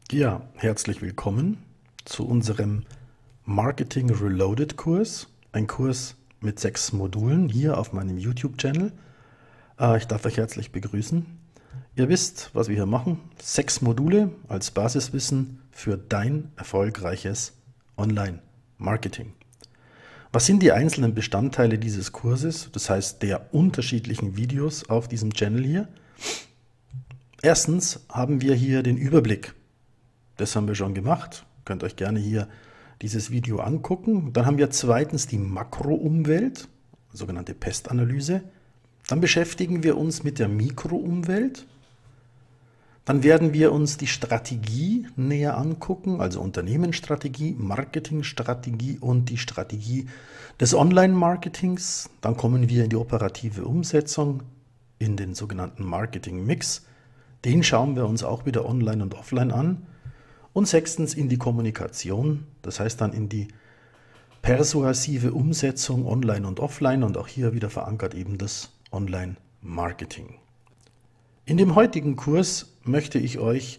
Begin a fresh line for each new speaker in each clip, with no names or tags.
Ja, herzlich willkommen zu unserem Marketing Reloaded Kurs. Ein Kurs mit 6 Modulen hier auf meinem YouTube-Channel. Ich darf euch herzlich begrüßen. Ihr wisst, was wir hier machen. 6 Module als Basiswissen für dein erfolgreiches Online-Marketing. Was sind die einzelnen Bestandteile dieses Kurses, das heißt der unterschiedlichen Videos auf diesem Channel hier? Erstens haben wir hier den Überblick. Das haben wir schon gemacht. Könnt euch gerne hier dieses Video angucken. Dann haben wir zweitens die Makroumwelt, sogenannte Pestanalyse. Dann beschäftigen wir uns mit der Mikroumwelt. Dann werden wir uns die Strategie näher angucken, also Unternehmensstrategie, Marketingstrategie und die Strategie des Online-Marketings. Dann kommen wir in die operative Umsetzung, in den sogenannten Marketing-Mix. Den schauen wir uns auch wieder online und offline an. Und sechstens in die Kommunikation, das heißt dann in die persuasive Umsetzung online und offline und auch hier wieder verankert eben das Online-Marketing. In dem heutigen Kurs möchte ich euch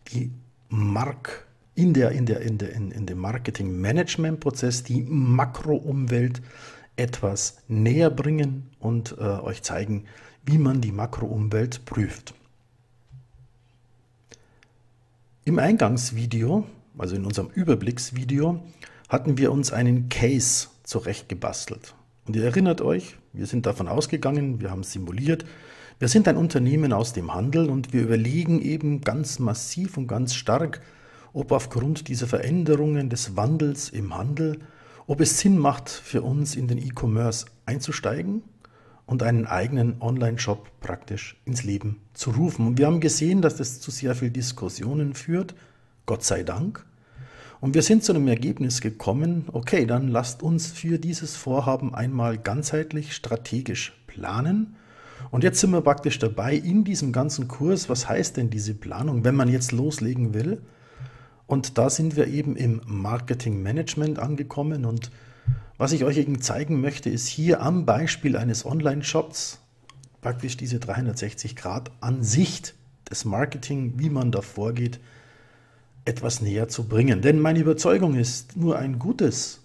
in dem Marketing-Management-Prozess die Makroumwelt etwas näher bringen und euch zeigen, wie man die Makroumwelt prüft. Im Eingangsvideo, also in unserem Überblicksvideo, hatten wir uns einen Case zurechtgebastelt. Und ihr erinnert euch, wir sind davon ausgegangen, wir haben simuliert, wir sind ein Unternehmen aus dem Handel und wir überlegen eben ganz massiv und ganz stark, ob aufgrund dieser Veränderungen des Wandels im Handel, ob es Sinn macht für uns in den E-Commerce einzusteigen und einen eigenen Online-Shop praktisch ins Leben zu rufen. Und wir haben gesehen, dass das zu sehr viel Diskussionen führt, Gott sei Dank. Und wir sind zu einem Ergebnis gekommen, okay, dann lasst uns für dieses Vorhaben einmal ganzheitlich strategisch planen. Und jetzt sind wir praktisch dabei in diesem ganzen Kurs, was heißt denn diese Planung, wenn man jetzt loslegen will? Und da sind wir eben im Marketing-Management angekommen und was ich euch eben zeigen möchte, ist hier am Beispiel eines Online-Shops praktisch diese 360-Grad-Ansicht des Marketing, wie man da vorgeht, etwas näher zu bringen. Denn meine Überzeugung ist, nur ein gutes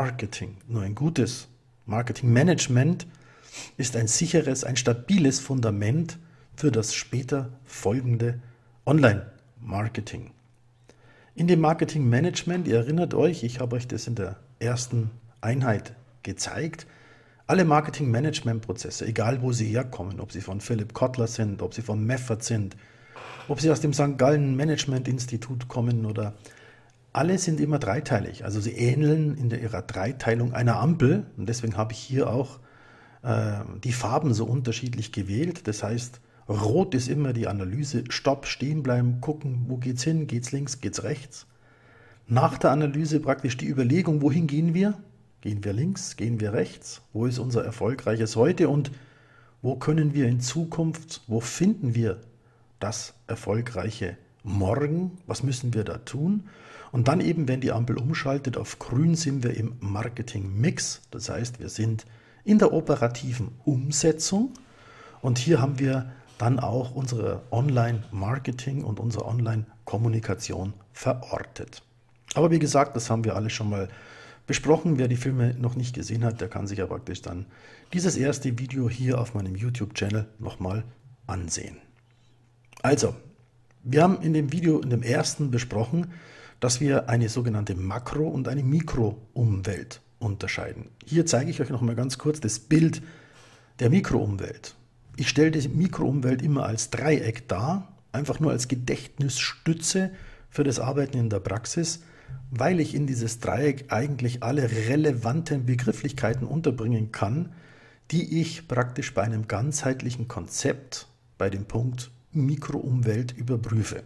Marketing-Management ist ein sicheres, ein stabiles Fundament für das später folgende Online-Marketing. In dem Marketing-Management, ihr erinnert euch, ich habe euch das in der ersten Einheit gezeigt. Alle Marketing-Management-Prozesse, egal wo sie herkommen, ob sie von Philipp Kotler sind, ob sie von Meffert sind, ob sie aus dem St. Gallen Management-Institut kommen oder alle sind immer dreiteilig. Also sie ähneln in ihrer Dreiteilung einer Ampel und deswegen habe ich hier auch die Farben so unterschiedlich gewählt. Das heißt, rot ist immer die Analyse, Stopp, stehen bleiben, gucken, wo geht's hin, geht's links, geht's rechts. Nach der Analyse praktisch die Überlegung, wohin gehen wir? Gehen wir links, gehen wir rechts? Wo ist unser erfolgreiches Heute und wo können wir in Zukunft, wo finden wir das erfolgreiche Morgen? Was müssen wir da tun? Und dann eben, wenn die Ampel umschaltet auf grün, sind wir im Marketing-Mix. Das heißt, wir sind in der operativen Umsetzung und hier haben wir dann auch unsere Online-Marketing und unsere Online-Kommunikation verortet. Aber wie gesagt, das haben wir alles schon mal besprochen. Wer die Filme noch nicht gesehen hat, der kann sich ja praktisch dann dieses erste Video hier auf meinem YouTube-Channel nochmal ansehen. Also, wir haben in dem Video, in dem ersten besprochen, dass wir eine sogenannte Makro- und eine Mikroumwelt unterscheiden. Hier zeige ich euch noch mal ganz kurz das Bild der Mikroumwelt. Ich stelle die Mikroumwelt immer als Dreieck dar, einfach nur als Gedächtnisstütze für das Arbeiten in der Praxis, weil ich in dieses Dreieck eigentlich alle relevanten Begrifflichkeiten unterbringen kann, die ich praktisch bei einem ganzheitlichen Konzept bei dem Punkt Mikroumwelt überprüfe.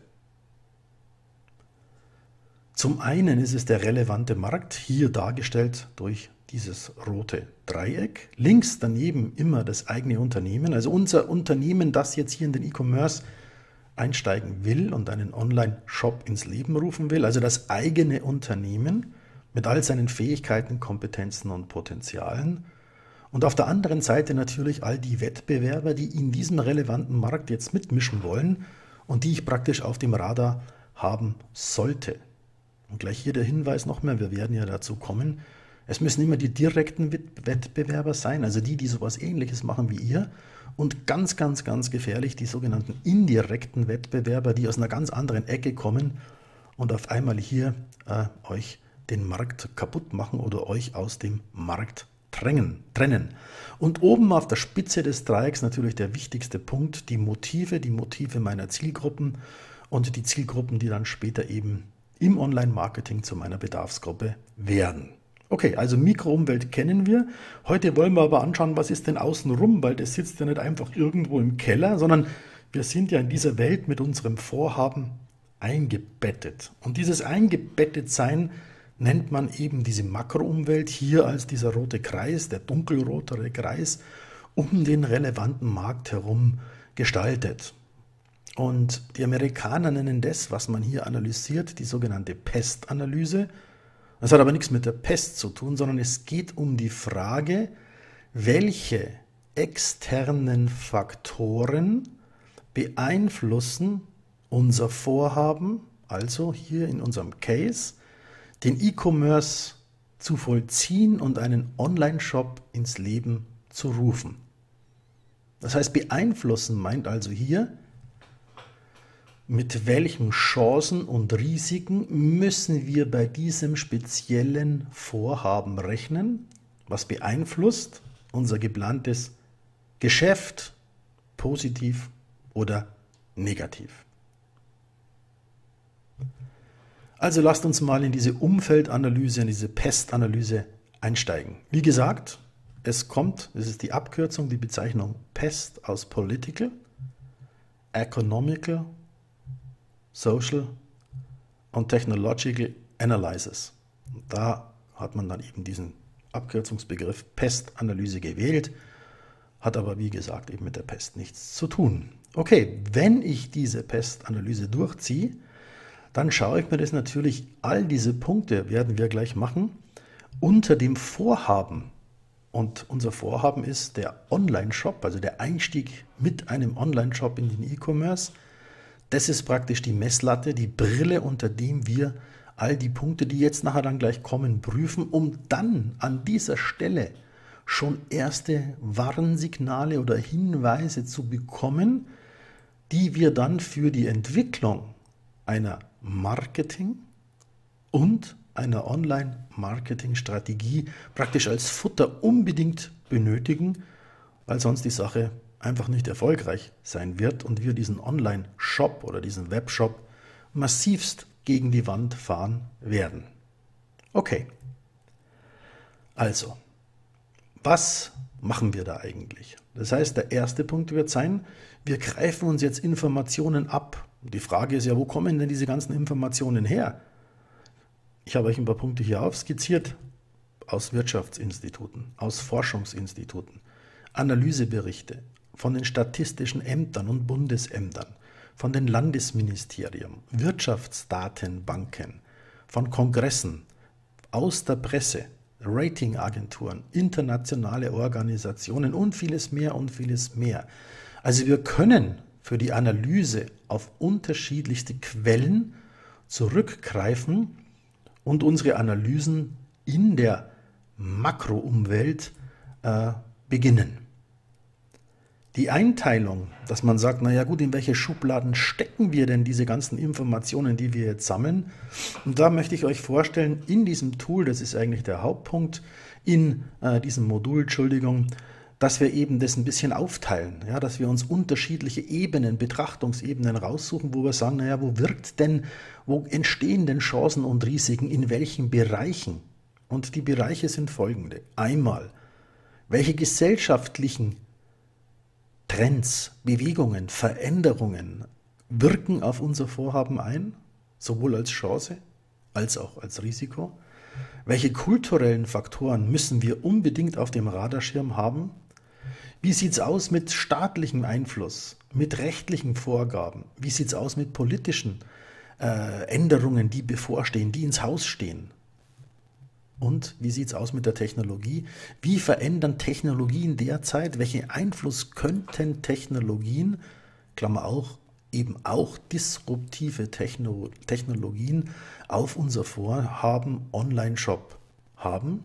Zum einen ist es der relevante Markt, hier dargestellt durch dieses rote Dreieck. Links daneben immer das eigene Unternehmen, also unser Unternehmen, das jetzt hier in den E-Commerce einsteigen will und einen Online-Shop ins Leben rufen will, also das eigene Unternehmen mit all seinen Fähigkeiten, Kompetenzen und Potenzialen. Und auf der anderen Seite natürlich all die Wettbewerber, die in diesem relevanten Markt jetzt mitmischen wollen und die ich praktisch auf dem Radar haben sollte. Und gleich hier der Hinweis noch mehr, wir werden ja dazu kommen, es müssen immer die direkten Wettbewerber sein, also die sowas Ähnliches machen wie ihr. Und ganz, ganz, ganz gefährlich, die sogenannten indirekten Wettbewerber, die aus einer ganz anderen Ecke kommen und auf einmal hier euch den Markt kaputt machen oder euch aus dem Markt trennen. Und oben auf der Spitze des Dreiecks natürlich der wichtigste Punkt, die Motive meiner Zielgruppen und die Zielgruppen, die dann später eben im Online-Marketing zu meiner Bedarfsgruppe werden. Okay, also Mikroumwelt kennen wir. Heute wollen wir aber anschauen, was ist denn außenrum, weil das sitzt ja nicht einfach irgendwo im Keller, sondern wir sind ja in dieser Welt mit unserem Vorhaben eingebettet. Und dieses Eingebettetsein nennt man eben diese Makroumwelt, hier als dieser rote Kreis, der dunkelrotere Kreis, um den relevanten Markt herum gestaltet. Und die Amerikaner nennen das, was man hier analysiert, die sogenannte Pestanalyse. Das hat aber nichts mit der Pest zu tun, sondern es geht um die Frage, welche externen Faktoren beeinflussen unser Vorhaben, also hier in unserem Case, den E-Commerce zu vollziehen und einen Online-Shop ins Leben zu rufen. Das heißt, beeinflussen meint also hier, mit welchen Chancen und Risiken müssen wir bei diesem speziellen Vorhaben rechnen, was beeinflusst unser geplantes Geschäft, positiv oder negativ. Also lasst uns mal in diese Umfeldanalyse, in diese Pestanalyse einsteigen. Wie gesagt, es ist die Abkürzung, die Bezeichnung Pest aus Political, Economical, Social und Technological Analysis. Und da hat man dann eben diesen Abkürzungsbegriff Pestanalyse gewählt, hat aber wie gesagt eben mit der Pest nichts zu tun. Okay, wenn ich diese Pestanalyse durchziehe, dann schaue ich mir das natürlich, all diese Punkte werden wir gleich machen, unter dem Vorhaben. Und unser Vorhaben ist der Online-Shop, also der Einstieg mit einem Online-Shop in den E-Commerce. Das ist praktisch die Messlatte, die Brille, unter dem wir all die Punkte, die jetzt nachher dann gleich kommen, prüfen, um dann an dieser Stelle schon erste Warnsignale oder Hinweise zu bekommen, die wir dann für die Entwicklung einer Marketing- und einer Online-Marketing-Strategie praktisch als Futter unbedingt benötigen, weil sonst die Sache einfach nicht erfolgreich sein wird und wir diesen Online-Shop oder diesen Webshop massivst gegen die Wand fahren werden. Okay, also, was machen wir da eigentlich? Das heißt, der erste Punkt wird sein, wir greifen uns jetzt Informationen ab. Die Frage ist ja, wo kommen denn diese ganzen Informationen her? Ich habe euch ein paar Punkte hier aufskizziert, aus Wirtschaftsinstituten, aus Forschungsinstituten, Analyseberichte, von den statistischen Ämtern und Bundesämtern, von den Landesministerien, Wirtschaftsdatenbanken, von Kongressen, aus der Presse, Ratingagenturen, internationale Organisationen und vieles mehr und vieles mehr. Also wir können für die Analyse auf unterschiedlichste Quellen zurückgreifen und unsere Analysen in der Makroumwelt beginnen. Die Einteilung, dass man sagt, naja gut, in welche Schubladen stecken wir denn diese ganzen Informationen, die wir jetzt sammeln? Und da möchte ich euch vorstellen, in diesem Tool, das ist eigentlich der Hauptpunkt, in diesem Modul, Entschuldigung, dass wir eben das ein bisschen aufteilen, ja, dass wir uns unterschiedliche Ebenen, Betrachtungsebenen raussuchen, wo wir sagen, naja, wo entstehen denn Chancen und Risiken, in welchen Bereichen? Und die Bereiche sind folgende. Einmal, welche gesellschaftlichen Trends, Bewegungen, Veränderungen wirken auf unser Vorhaben ein, sowohl als Chance als auch als Risiko? Welche kulturellen Faktoren müssen wir unbedingt auf dem Radarschirm haben? Wie sieht es aus mit staatlichem Einfluss, mit rechtlichen Vorgaben? Wie sieht es aus mit politischen Änderungen, die bevorstehen, die ins Haus stehen? Und wie sieht es aus mit der Technologie? Wie verändern Technologien derzeit? Welchen Einfluss könnten Technologien, Klammer auch, eben auch disruptive Technologien auf unser Vorhaben Online-Shop haben?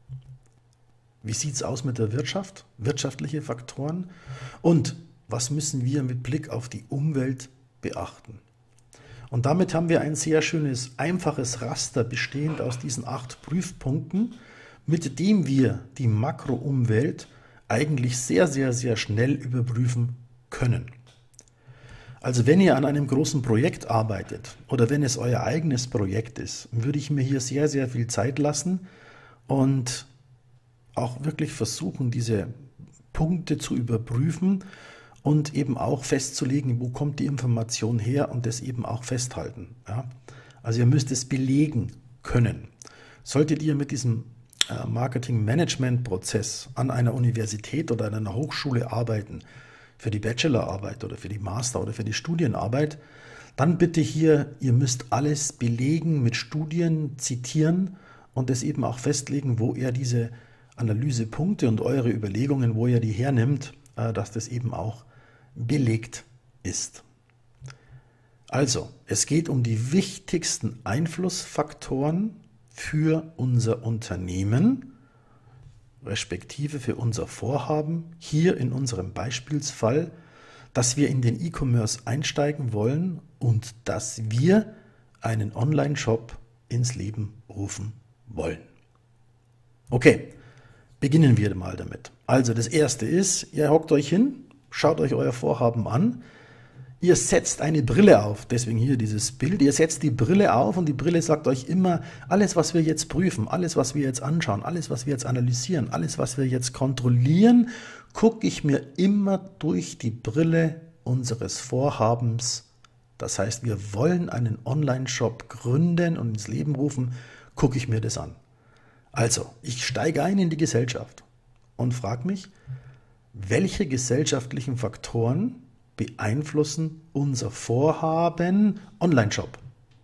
Wie sieht es aus mit der Wirtschaft, wirtschaftliche Faktoren? Und was müssen wir mit Blick auf die Umwelt beachten? Und damit haben wir ein sehr schönes, einfaches Raster bestehend aus diesen 8 Prüfpunkten, mit dem wir die Makroumwelt eigentlich sehr, sehr, sehr schnell überprüfen können. Also wenn ihr an einem großen Projekt arbeitet oder wenn es euer eigenes Projekt ist, würde ich mir hier sehr, sehr viel Zeit lassen und auch wirklich versuchen, diese Punkte zu überprüfen und eben auch festzulegen, wo kommt die Information her und das eben auch festhalten. Ja? Also ihr müsst es belegen können. Solltet ihr mit diesem Marketing-Management-Prozess an einer Universität oder an einer Hochschule arbeiten, für die Bachelorarbeit oder für die Master- oder für die Studienarbeit, dann bitte hier, ihr müsst alles belegen, mit Studien zitieren und es eben auch festlegen, wo ihr diese Analysepunkte und eure Überlegungen, wo ihr die hernimmt, dass das eben auch belegt ist. Also, es geht um die wichtigsten Einflussfaktoren für unser Unternehmen, respektive für unser Vorhaben, hier in unserem Beispielsfall, dass wir in den E-Commerce einsteigen wollen und dass wir einen Online-Shop ins Leben rufen wollen. Okay, beginnen wir mal damit. Also das erste ist, ihr hockt euch hin, schaut euch euer Vorhaben an, ihr setzt eine Brille auf, deswegen hier dieses Bild, ihr setzt die Brille auf und die Brille sagt euch immer, alles was wir jetzt prüfen, alles was wir jetzt anschauen, alles was wir jetzt analysieren, alles was wir jetzt kontrollieren, gucke ich mir immer durch die Brille unseres Vorhabens. Das heißt, wir wollen einen Online-Shop gründen und ins Leben rufen, gucke ich mir das an. Also, ich steige ein in die Gesellschaft und frage mich, welche gesellschaftlichen Faktoren beeinflussen unser Vorhaben Online-Shop?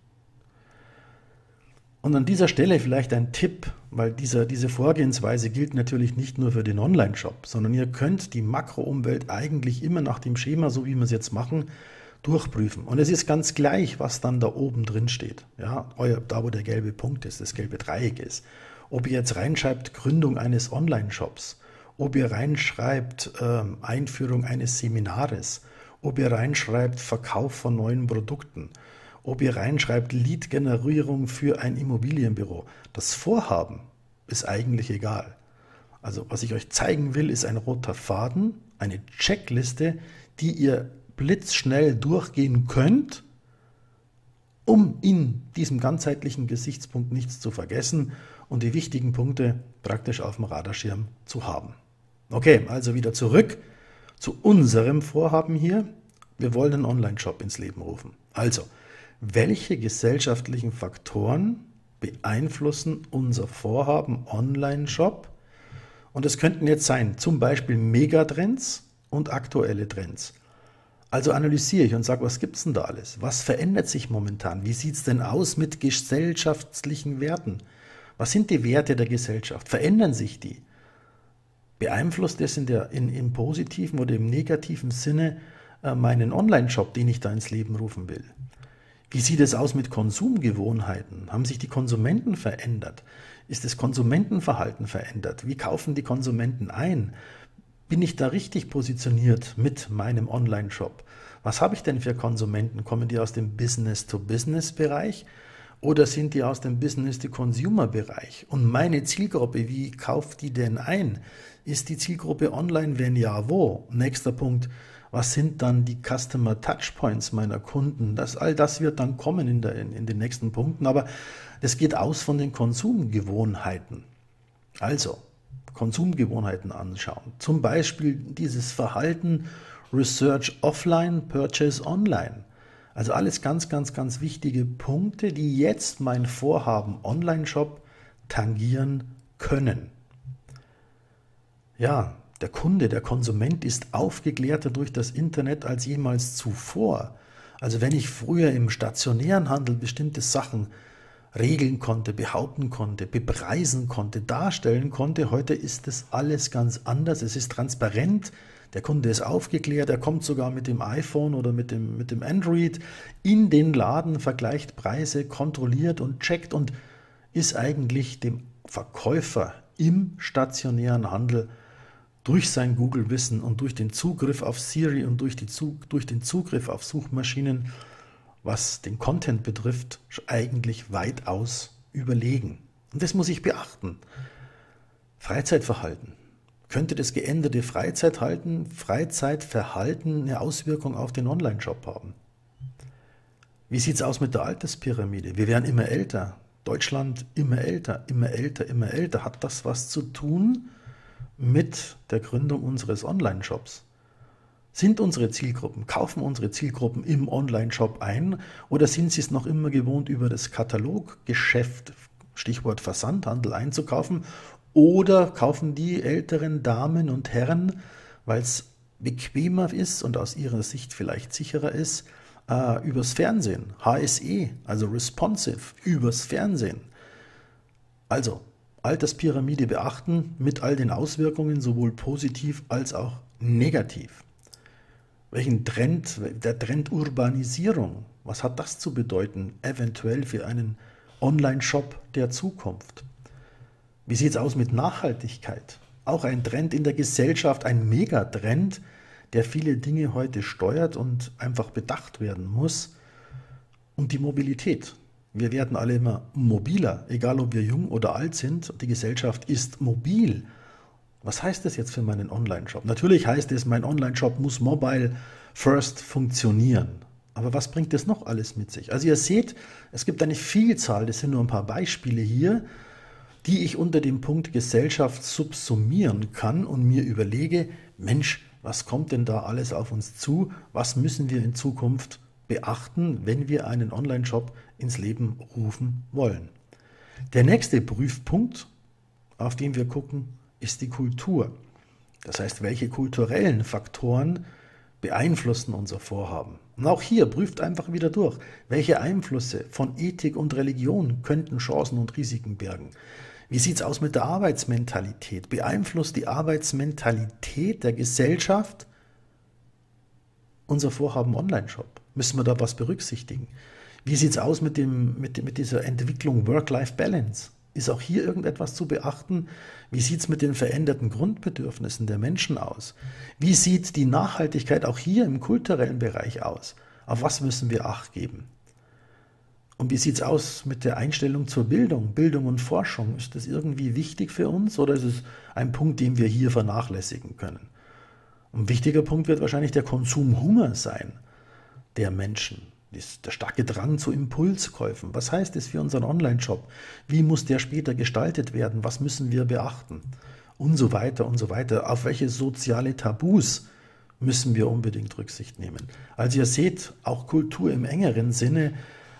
Und an dieser Stelle vielleicht ein Tipp, weil diese Vorgehensweise gilt natürlich nicht nur für den Online-Shop, sondern ihr könnt die Makroumwelt eigentlich immer nach dem Schema, so wie wir es jetzt machen, durchprüfen. Und es ist ganz gleich, was dann da oben drin steht. Ja, da wo der gelbe Punkt ist, das gelbe Dreieck ist. Ob ihr jetzt reinschreibt Gründung eines Online-Shops, ob ihr reinschreibt Einführung eines Seminares, ob ihr reinschreibt Verkauf von neuen Produkten, ob ihr reinschreibt Lead-Generierung für ein Immobilienbüro. Das Vorhaben ist eigentlich egal. Also was ich euch zeigen will, ist ein roter Faden, eine Checkliste, die ihr blitzschnell durchgehen könnt, um in diesem ganzheitlichen Gesichtspunkt nichts zu vergessen und die wichtigen Punkte praktisch auf dem Radarschirm zu haben. Okay, also wieder zurück zu unserem Vorhaben hier. Wir wollen einen Online-Shop ins Leben rufen. Also, welche gesellschaftlichen Faktoren beeinflussen unser Vorhaben Online-Shop? Und es könnten jetzt sein, zum Beispiel Megatrends und aktuelle Trends. Also analysiere ich und sage, was gibt es denn da alles? Was verändert sich momentan? Wie sieht es denn aus mit gesellschaftlichen Werten? Was sind die Werte der Gesellschaft? Verändern sich die? Beeinflusst das im positiven oder im negativen Sinne meinen Online-Shop, den ich da ins Leben rufen will? Wie sieht es aus mit Konsumgewohnheiten? Haben sich die Konsumenten verändert? Ist das Konsumentenverhalten verändert? Wie kaufen die Konsumenten ein? Bin ich da richtig positioniert mit meinem Online-Shop? Was habe ich denn für Konsumenten? Kommen die aus dem Business-to-Business-Bereich oder sind die aus dem Business-to-Consumer-Bereich? Und meine Zielgruppe, wie kauft die denn ein? Ist die Zielgruppe online? Wenn ja, wo? Nächster Punkt, was sind dann die Customer Touchpoints meiner Kunden? All das wird dann kommen in den nächsten Punkten, aber das geht aus von den Konsumgewohnheiten. Also, Konsumgewohnheiten anschauen. Zum Beispiel dieses Verhalten Research offline, Purchase online. Also alles ganz, ganz, ganz wichtige Punkte, die jetzt mein Vorhaben Online-Shop tangieren können. Ja, der Kunde, der Konsument ist aufgeklärter durch das Internet als jemals zuvor. Also wenn ich früher im stationären Handel bestimmte Sachen regeln konnte, behaupten konnte, bepreisen konnte, darstellen konnte, heute ist das alles ganz anders. Es ist transparent, der Kunde ist aufgeklärt, er kommt sogar mit dem iPhone oder mit dem Android in den Laden, vergleicht Preise, kontrolliert und checkt und ist eigentlich dem Verkäufer im stationären Handel durch sein Google-Wissen und durch den Zugriff auf Siri und durch den Zugriff auf Suchmaschinen, was den Content betrifft, eigentlich weitaus überlegen. Und das muss ich beachten. Freizeitverhalten. Könnte das geänderte Freizeitverhalten eine Auswirkung auf den Online-Shop haben? Wie sieht es aus mit der Alterspyramide? Wir werden immer älter. Deutschland immer älter, immer älter, immer älter. Hat das was zu tun mit der Gründung unseres Online-Shops? Sind unsere Zielgruppen, kaufen unsere Zielgruppen im Online-Shop ein oder sind sie es noch immer gewohnt, über das Kataloggeschäft, Stichwort Versandhandel, einzukaufen? Oder kaufen die älteren Damen und Herren, weil es bequemer ist und aus ihrer Sicht vielleicht sicherer ist, übers Fernsehen, HSE, also responsive, übers Fernsehen. Also Alterspyramide beachten mit all den Auswirkungen, sowohl positiv als auch negativ. Welchen Trend, der Trend Urbanisierung, was hat das zu bedeuten, eventuell für einen Online-Shop der Zukunft? Wie sieht es aus mit Nachhaltigkeit? Auch ein Trend in der Gesellschaft, ein Megatrend, der viele Dinge heute steuert und einfach bedacht werden muss. Und die Mobilität. Wir werden alle immer mobiler, egal ob wir jung oder alt sind. Die Gesellschaft ist mobil. Was heißt das jetzt für meinen Online-Shop? Natürlich heißt es, mein Online-Shop muss mobile first funktionieren. Aber was bringt das noch alles mit sich? Also ihr seht, es gibt eine Vielzahl, das sind nur ein paar Beispiele hier, die ich unter dem Punkt Gesellschaft subsumieren kann und mir überlege, Mensch, was kommt denn da alles auf uns zu? Was müssen wir in Zukunft beachten, wenn wir einen Online-Shop ins Leben rufen wollen? Der nächste Prüfpunkt, auf den wir gucken, ist die Kultur. Das heißt, welche kulturellen Faktoren beeinflussen unser Vorhaben? Und auch hier prüft einfach wieder durch, welche Einflüsse von Ethik und Religion könnten Chancen und Risiken bergen. Wie sieht es aus mit der Arbeitsmentalität? Beeinflusst die Arbeitsmentalität der Gesellschaft unser Vorhaben Online-Shop? Müssen wir da was berücksichtigen? Wie sieht es aus mit dieser Entwicklung Work-Life-Balance? Ist auch hier irgendetwas zu beachten? Wie sieht es mit den veränderten Grundbedürfnissen der Menschen aus? Wie sieht die Nachhaltigkeit auch hier im kulturellen Bereich aus? Auf was müssen wir Acht geben? Und wie sieht es aus mit der Einstellung zur Bildung, Bildung und Forschung? Ist das irgendwie wichtig für uns oder ist es ein Punkt, den wir hier vernachlässigen können? Ein wichtiger Punkt wird wahrscheinlich der Konsumhunger sein der Menschen. Der starke Drang zu Impulskäufen. Was heißt das für unseren Online-Shop? Wie muss der später gestaltet werden? Was müssen wir beachten? Und so weiter und so weiter. Auf welche soziale Tabus müssen wir unbedingt Rücksicht nehmen? Also ihr seht, auch Kultur im engeren Sinne.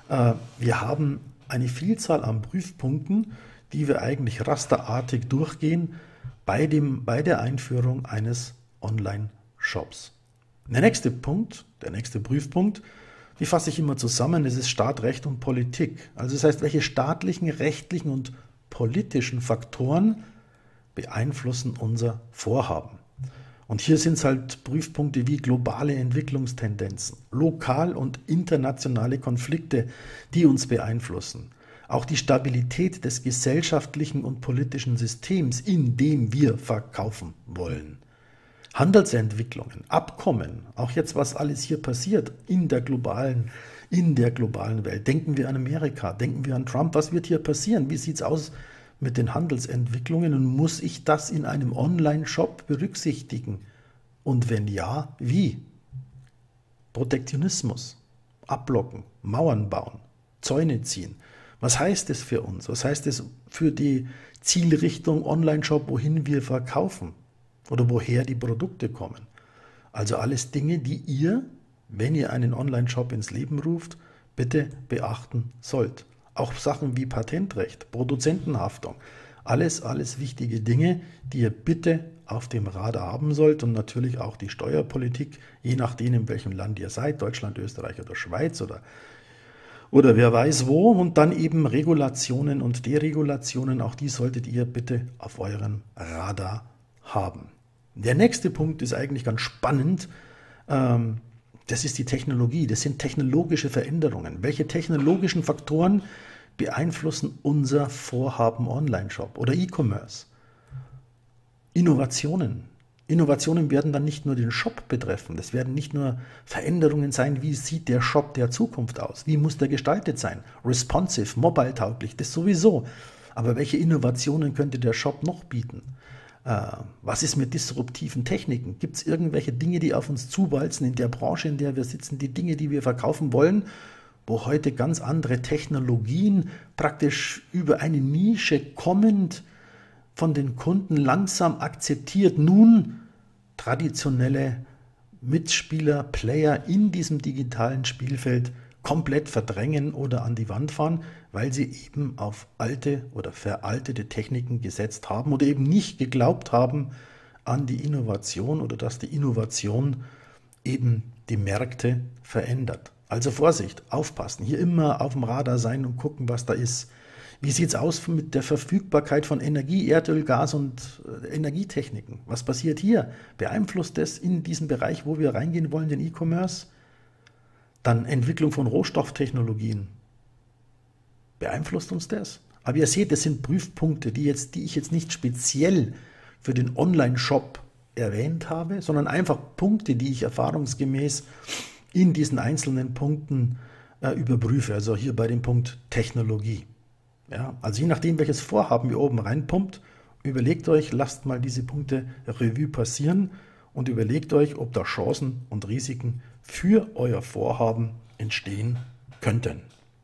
Wir haben eine Vielzahl an Prüfpunkten, die wir eigentlich rasterartig durchgehen bei der Einführung eines Online-Shops. Der nächste Prüfpunkt, die fasse ich immer zusammen, das ist Staat, Recht und Politik. Also das heißt, welche staatlichen, rechtlichen und politischen Faktoren beeinflussen unser Vorhaben. Und hier sind es halt Prüfpunkte wie globale Entwicklungstendenzen, lokal und internationale Konflikte, die uns beeinflussen. Auch die Stabilität des gesellschaftlichen und politischen Systems, in dem wir verkaufen wollen. Handelsentwicklungen, Abkommen, auch jetzt, was alles hier passiert in der globalen Welt. Denken wir an Amerika, denken wir an Trump, was wird hier passieren? Wie sieht es aus mit den Handelsentwicklungen und muss ich das in einem Online-Shop berücksichtigen? Und wenn ja, wie? Protektionismus, abblocken, Mauern bauen, Zäune ziehen. Was heißt das für uns? Was heißt das für die Zielrichtung Online-Shop, wohin wir verkaufen oder woher die Produkte kommen? Also alles Dinge, die ihr, wenn ihr einen Online-Shop ins Leben ruft, bitte beachten sollt. Auch Sachen wie Patentrecht, Produzentenhaftung, alles wichtige Dinge, die ihr bitte auf dem Radar haben sollt und natürlich auch die Steuerpolitik, je nachdem, in welchem Land ihr seid, Deutschland, Österreich oder Schweiz oder wer weiß wo, und dann eben Regulationen und Deregulationen, auch die solltet ihr bitte auf eurem Radar haben. Der nächste Punkt ist eigentlich ganz spannend. Das ist die Technologie. Das sind technologische Veränderungen. Welche technologischen Faktoren beeinflussen unser Vorhaben Online-Shop oder E-Commerce? Innovationen. Innovationen werden dann nicht nur den Shop betreffen. Das werden nicht nur Veränderungen sein, wie sieht der Shop der Zukunft aus? Wie muss der gestaltet sein? Responsive, mobile-tauglich, das sowieso. Aber welche Innovationen könnte der Shop noch bieten? Was ist mit disruptiven Techniken? Gibt es irgendwelche Dinge, die auf uns zuwalzen in der Branche, in der wir sitzen, die Dinge, die wir verkaufen wollen, wo heute ganz andere Technologien praktisch über eine Nische kommend von den Kunden langsam akzeptiert, nun traditionelle Mitspieler, Player in diesem digitalen Spielfeld komplett verdrängen oder an die Wand fahren, weil sie eben auf alte oder veraltete Techniken gesetzt haben oder eben nicht geglaubt haben an die Innovation oder dass die Innovation eben die Märkte verändert. Also Vorsicht, aufpassen, hier immer auf dem Radar sein und gucken, was da ist. Wie sieht es aus mit der Verfügbarkeit von Energie, Erdöl, Gas und Energietechniken? Was passiert hier? Beeinflusst das in diesem Bereich, wo wir reingehen wollen, den E-Commerce? Dann Entwicklung von Rohstofftechnologien. Beeinflusst uns das? Aber ihr seht, das sind Prüfpunkte, die ich jetzt nicht speziell für den Online-Shop erwähnt habe, sondern einfach Punkte, die ich erfahrungsgemäß in diesen einzelnen Punkten überprüfe. Also hier bei dem Punkt Technologie. Ja, also je nachdem, welches Vorhaben ihr oben reinpumpt, überlegt euch, lasst mal diese Punkte Revue passieren und überlegt euch, ob da Chancen und Risiken für euer Vorhaben entstehen könnten.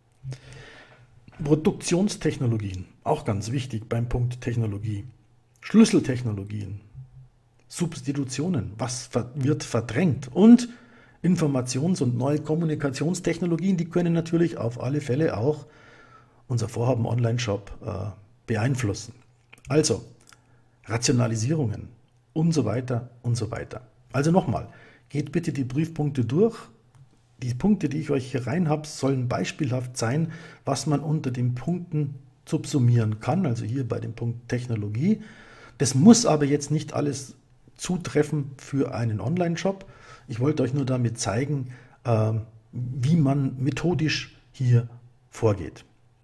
Produktionstechnologien, auch ganz wichtig beim Punkt Technologie. Schlüsseltechnologien, Substitutionen, was wird verdrängt und Informations- und neue Kommunikationstechnologien, die können natürlich auf alle Fälle auch unser Vorhaben Online-Shop beeinflussen. Also Rationalisierungen und so weiter und so weiter. Also nochmal, geht bitte die Prüfpunkte durch. Die Punkte, die ich euch hier rein habe, sollen beispielhaft sein, was man unter den Punkten subsumieren kann, also hier bei dem Punkt Technologie. Das muss aber jetzt nicht alles zutreffen für einen Online-Shop. Ich wollte euch nur damit zeigen, wie man methodisch hier vorgeht.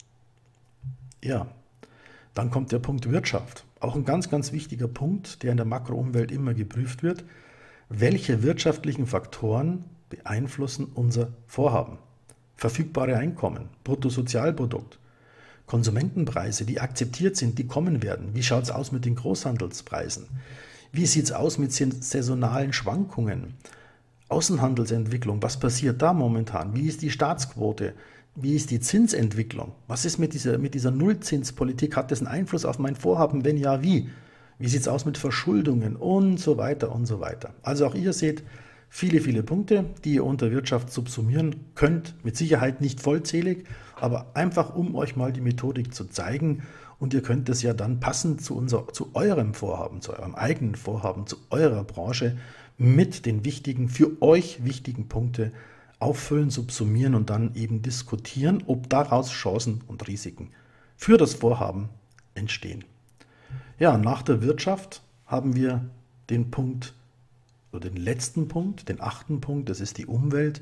Ja, dann kommt der Punkt Wirtschaft. Auch ein ganz, ganz wichtiger Punkt, der in der Makroumwelt immer geprüft wird. Welche wirtschaftlichen Faktoren beeinflussen unser Vorhaben? Verfügbare Einkommen, Bruttosozialprodukt, Konsumentenpreise, die akzeptiert sind, die kommen werden. Wie schaut es aus mit den Großhandelspreisen? Wie sieht es aus mit saisonalen Schwankungen? Außenhandelsentwicklung, was passiert da momentan? Wie ist die Staatsquote? Wie ist die Zinsentwicklung? Was ist mit dieser Nullzinspolitik? Hat das einen Einfluss auf mein Vorhaben? Wenn ja, wie? Wie sieht es aus mit Verschuldungen und so weiter und so weiter? Also auch ihr seht viele, viele Punkte, die ihr unter Wirtschaft subsumieren könnt. Mit Sicherheit nicht vollzählig, aber einfach um euch mal die Methodik zu zeigen. Und ihr könnt es ja dann passend zu eurem Vorhaben, zu eurem eigenen Vorhaben, zu eurer Branche mit den wichtigen, für euch wichtigen Punkten auffüllen, subsumieren und dann eben diskutieren, ob daraus Chancen und Risiken für das Vorhaben entstehen. Ja, nach der Wirtschaft haben wir den Punkt, oder den letzten Punkt, den 8. Punkt, das ist die Umwelt.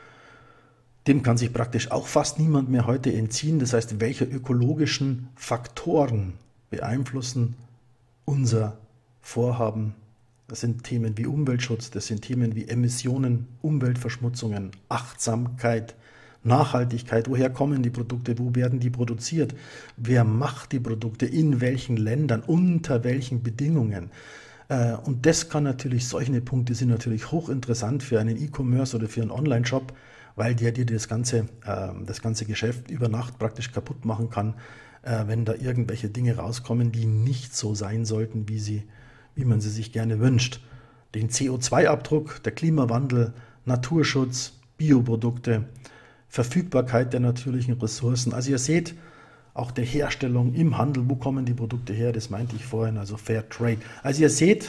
Dem kann sich praktisch auch fast niemand mehr heute entziehen. Das heißt, welche ökologischen Faktoren beeinflussen unser Vorhaben? Das sind Themen wie Umweltschutz, das sind Themen wie Emissionen, Umweltverschmutzungen, Achtsamkeit, Nachhaltigkeit. Woher kommen die Produkte? Wo werden die produziert? Wer macht die Produkte? In welchen Ländern? Unter welchen Bedingungen? Und das kann natürlich, solche Punkte sind natürlich hochinteressant für einen E-Commerce oder für einen Online-Shop, weil der dir das ganze Geschäft über Nacht praktisch kaputt machen kann, wenn da irgendwelche Dinge rauskommen, die nicht so sein sollten, wie man sie sich gerne wünscht. Den CO2-Abdruck, der Klimawandel, Naturschutz, Bioprodukte, Verfügbarkeit der natürlichen Ressourcen. Also ihr seht, auch der Herstellung im Handel, wo kommen die Produkte her, das meinte ich vorhin, also Fair Trade. Also ihr seht,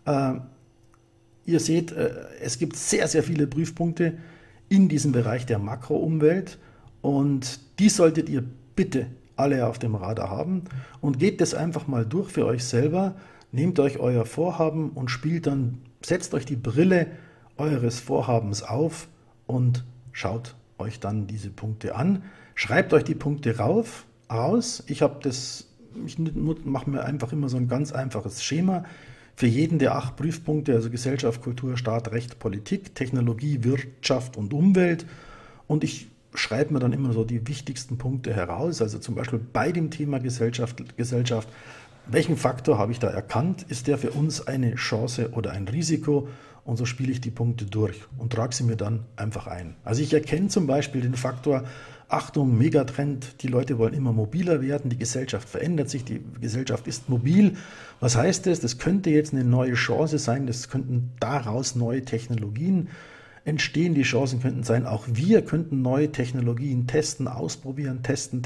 es gibt sehr, sehr viele Prüfpunkte in diesem Bereich der Makroumwelt und die solltet ihr bitte alle auf dem Radar haben und geht das einfach mal durch für euch selber. nehmt euch euer Vorhaben und setzt euch die Brille eures Vorhabens auf und schaut euch dann diese Punkte an. Schreibt euch die Punkte raus. Ich mache mir einfach immer so ein ganz einfaches Schema. Für jeden der 8 Prüfpunkte, also Gesellschaft, Kultur, Staat, Recht, Politik, Technologie, Wirtschaft und Umwelt. Und ich schreibe mir dann immer so die wichtigsten Punkte heraus. Also zum Beispiel bei dem Thema Gesellschaft, welchen Faktor habe ich da erkannt? Ist der für uns eine Chance oder ein Risiko? Und so spiele ich die Punkte durch und trage sie mir dann einfach ein. Also ich erkenne zum Beispiel den Faktor, Achtung, Megatrend, die Leute wollen immer mobiler werden, die Gesellschaft verändert sich, die Gesellschaft ist mobil. Was heißt das? Das könnte jetzt eine neue Chance sein, das könnten daraus neue Technologien entstehen. Die Chancen könnten sein, auch wir könnten neue Technologien testen, ausprobieren, testen.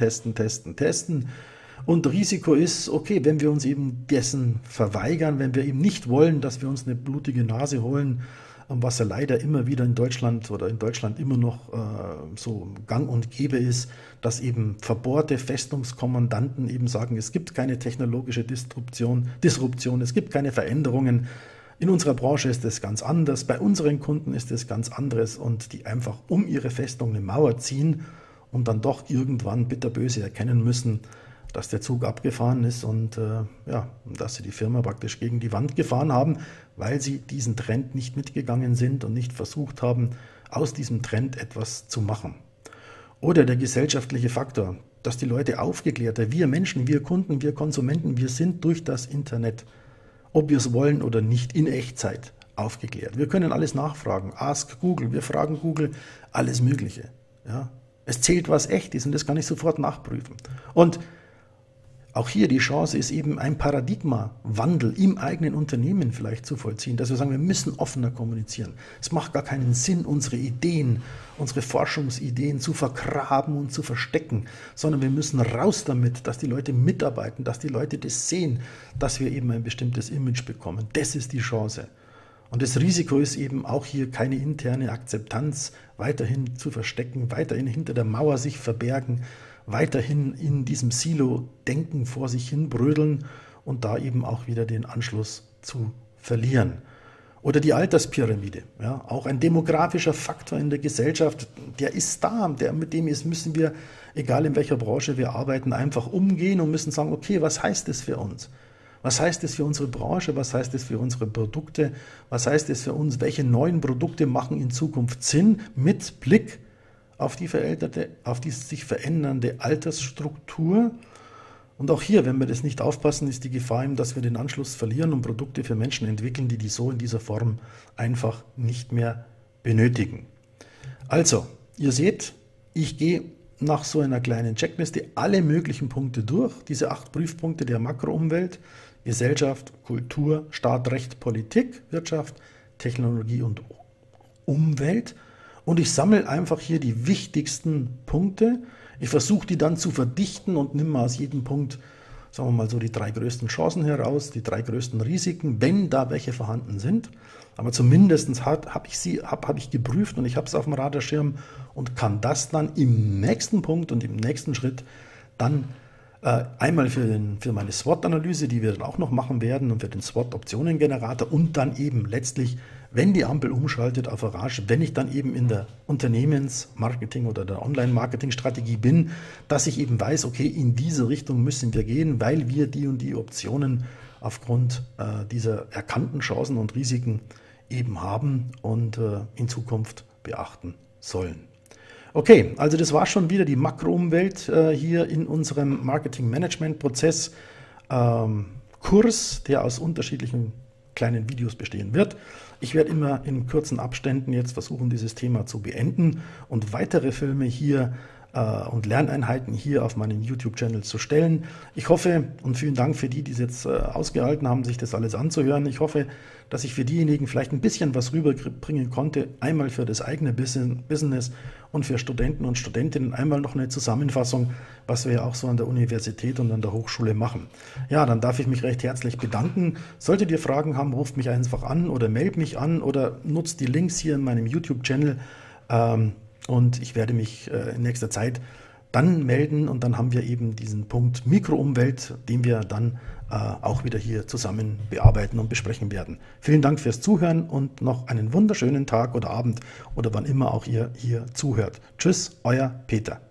Und Risiko ist, okay, wenn wir uns eben dessen verweigern, wenn wir eben nicht wollen, dass wir uns eine blutige Nase holen, was ja leider immer wieder in Deutschland immer noch so gang und gäbe ist, dass eben verbohrte Festungskommandanten eben sagen, es gibt keine technologische Disruption, es gibt keine Veränderungen. In unserer Branche ist es ganz anders, bei unseren Kunden ist es ganz anderes und die einfach um ihre Festung eine Mauer ziehen und dann doch irgendwann bitterböse erkennen müssen, dass der Zug abgefahren ist und dass sie die Firma praktisch gegen die Wand gefahren haben, weil sie diesen Trend nicht mitgegangen sind und nicht versucht haben, aus diesem Trend etwas zu machen. Oder der gesellschaftliche Faktor, dass die Leute aufgeklärter, wir Menschen, wir Kunden, wir Konsumenten, wir sind durch das Internet, ob wir es wollen oder nicht, in Echtzeit aufgeklärt. Wir können alles nachfragen, ask Google, wir fragen Google, alles Mögliche. Ja? Es zählt, was echt ist und das kann ich sofort nachprüfen. Und auch hier die Chance ist eben ein Paradigmawandel im eigenen Unternehmen vielleicht zu vollziehen, dass wir sagen, wir müssen offener kommunizieren. Es macht gar keinen Sinn, unsere Ideen, unsere Forschungsideen zu vergraben und zu verstecken, sondern wir müssen raus damit, dass die Leute mitarbeiten, dass die Leute das sehen, dass wir eben ein bestimmtes Image bekommen. Das ist die Chance. Und das Risiko ist eben auch hier keine interne Akzeptanz weiterhin zu verstecken, weiterhin hinter der Mauer sich verbergen, weiterhin in diesem Silo-Denken vor sich hin brödeln und da eben auch wieder den Anschluss zu verlieren. Oder die Alterspyramide, ja, auch ein demografischer Faktor in der Gesellschaft, der ist da, mit dem müssen wir, egal in welcher Branche wir arbeiten, einfach umgehen und müssen sagen, okay, was heißt das für uns? Was heißt das für unsere Branche? Was heißt das für unsere Produkte? Was heißt das für uns? Welche neuen Produkte machen in Zukunft Sinn mit Blick auf die sich verändernde Altersstruktur? Und auch hier, wenn wir das nicht aufpassen, ist die Gefahr, dass wir den Anschluss verlieren und Produkte für Menschen entwickeln, die so in dieser Form einfach nicht mehr benötigen. Also, ihr seht, ich gehe nach so einer kleinen Checkliste alle möglichen Punkte durch, diese 8 Prüfpunkte der Makroumwelt, Gesellschaft, Kultur, Staat, Recht, Politik, Wirtschaft, Technologie und Umwelt. Und ich sammle einfach hier die wichtigsten Punkte. Ich versuche die dann zu verdichten und nehme aus jedem Punkt, sagen wir mal so, die 3 größten Chancen heraus, die 3 größten Risiken, wenn da welche vorhanden sind. Aber zumindest habe ich geprüft und ich habe es auf dem Radarschirm und kann das dann im nächsten Punkt und im nächsten Schritt dann einmal für meine SWOT-Analyse, die wir dann auch noch machen werden, und für den SWOT-Optionengenerator und dann eben letztlich, wenn die Ampel umschaltet auf Orange, wenn ich dann eben in der Unternehmensmarketing oder der Online-Marketing-Strategie bin, dass ich eben weiß, okay, in diese Richtung müssen wir gehen, weil wir die und die Optionen aufgrund dieser erkannten Chancen und Risiken eben haben und in Zukunft beachten sollen. Okay, also das war schon wieder die Makroumwelt hier in unserem Marketing-Management-Prozess Kurs, der aus unterschiedlichen kleinen Videos bestehen wird. Ich werde immer in kurzen Abständen jetzt versuchen, dieses Thema zu beenden und weitere Filme hier und Lerneinheiten hier auf meinen YouTube-Channel zu stellen. Ich hoffe, und vielen Dank für die, die es jetzt ausgehalten haben, sich das alles anzuhören. Ich hoffe, dass ich für diejenigen vielleicht ein bisschen was rüberbringen konnte, einmal für das eigene Business und für Studenten und Studentinnen einmal noch eine Zusammenfassung, was wir ja auch so an der Universität und an der Hochschule machen. Ja, dann darf ich mich recht herzlich bedanken. Solltet ihr Fragen haben, ruft mich einfach an oder meldet mich an oder nutzt die Links hier in meinem YouTube-Channel. Und ich werde mich in nächster Zeit dann melden und dann haben wir eben diesen Punkt Mikroumwelt, den wir dann auch wieder hier zusammen bearbeiten und besprechen werden. Vielen Dank fürs Zuhören und noch einen wunderschönen Tag oder Abend oder wann immer auch ihr hier zuhört. Tschüss, euer Peter.